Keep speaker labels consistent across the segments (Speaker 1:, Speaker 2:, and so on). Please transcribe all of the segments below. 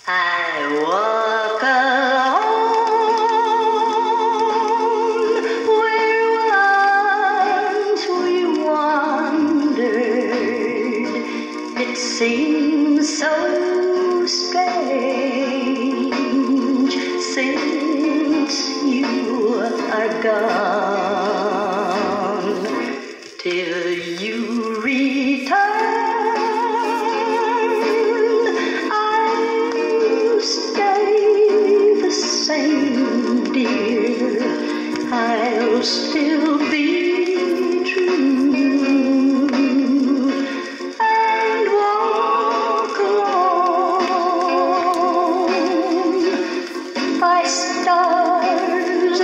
Speaker 1: I walk alone where once we wandered. It seems so strange since you are gone, till you return. Same, dear, I'll still be true and walk alone by stars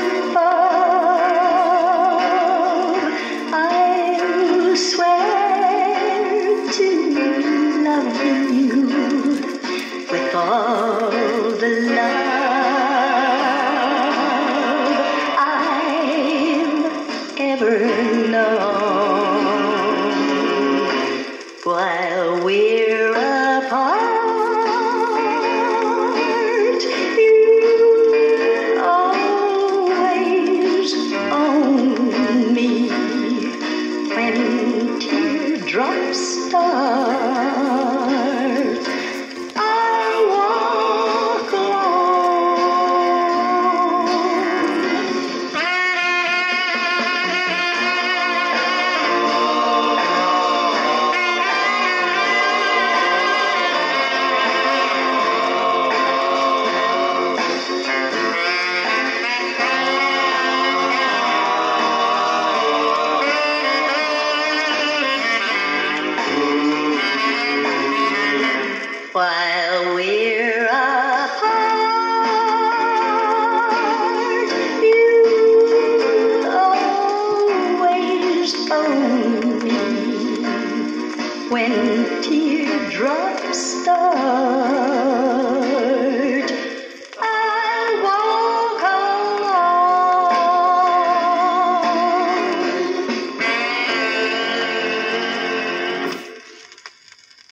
Speaker 1: above. I'll swear to love you with all the love ever known. While we're apart, you always own me. When teardrops start, I'll walk while we're apart. You always own me. When teardrops start,